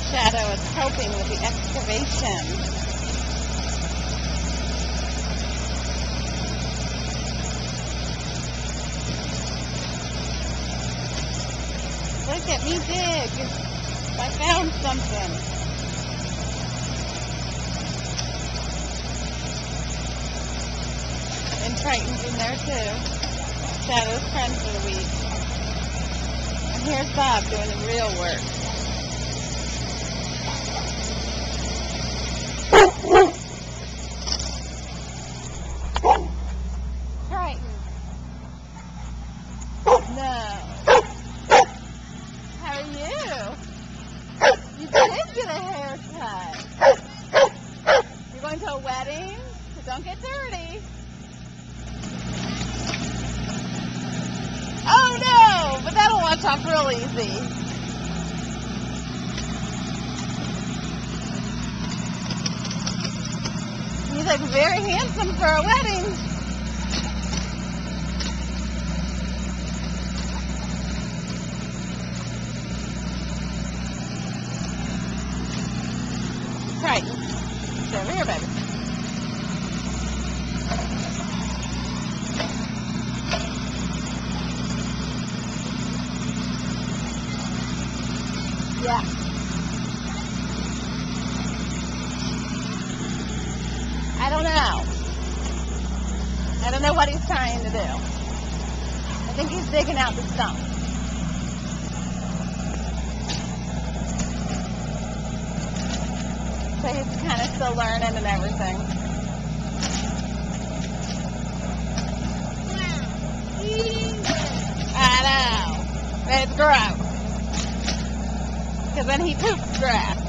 Shadow is helping with the excavation. Look at me dig. I found something. And Triton's in there too. Shadow's friend for the week. And here's Bob doing the real work. Triton. No. How are you? You did get a haircut. You're going to a wedding? So don't get dirty. Oh no! But that'll wash off real easy. You look very handsome for a wedding. Triton. It's over here, baby. Yeah. I don't know. I don't know what he's trying to do. I think he's digging out the stump. So he's kind of still learning and everything. I know. It's gross. Because then he poops grass.